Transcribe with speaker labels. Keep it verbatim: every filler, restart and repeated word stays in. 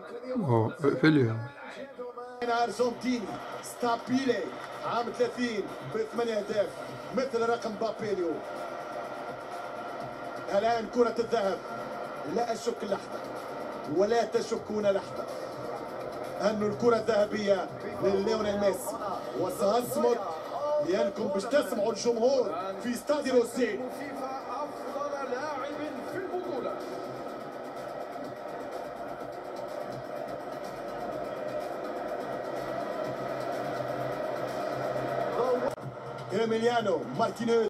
Speaker 1: اوه اقفلي.
Speaker 2: ارجنتيني ستابيلي عام ثلاثين بثمانية اهداف مثل رقم مبابي اليوم. الان كرة الذهب، لا اشك لحظة ولا تشكون لحظة أن الكرة الذهبية لليونيل ميسي. وسأصمت لأنكم باش تسمعوا الجمهور في استاد روسيل.
Speaker 3: أفضل لاعب في البطولة.
Speaker 2: إيميليانو مارتينيز.